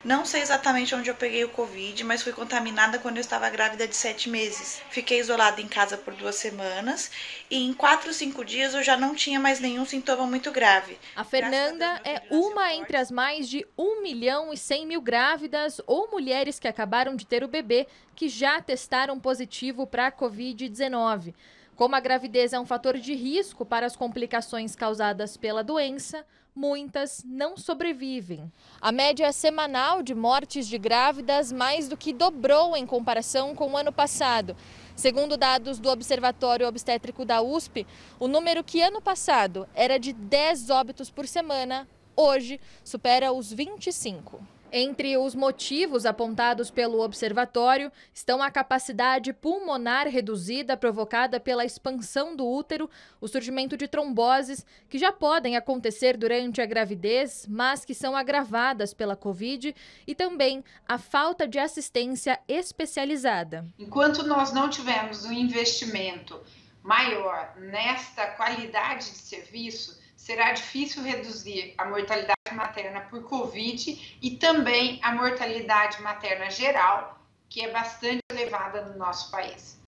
Não sei exatamente onde eu peguei o Covid, mas fui contaminada quando eu estava grávida de 7 meses. Fiquei isolada em casa por 2 semanas e em 4 ou 5 dias eu já não tinha mais nenhum sintoma muito grave. A Fernanda é uma entre as mais de 1.100.000 grávidas ou mulheres que acabaram de ter o bebê que já testaram positivo para a Covid-19. Como a gravidez é um fator de risco para as complicações causadas pela doença, muitas não sobrevivem. A média semanal de mortes de grávidas mais do que dobrou em comparação com o ano passado. Segundo dados do Observatório Obstétrico da USP, o número que ano passado era de 10 óbitos por semana, hoje supera os 25. Entre os motivos apontados pelo observatório estão a capacidade pulmonar reduzida provocada pela expansão do útero, o surgimento de tromboses, que já podem acontecer durante a gravidez, mas que são agravadas pela Covid, e também a falta de assistência especializada. Enquanto nós não tivermos um investimento maior nesta qualidade de serviço, será difícil reduzir a mortalidade materna por Covid e também a mortalidade materna geral, que é bastante elevada no nosso país.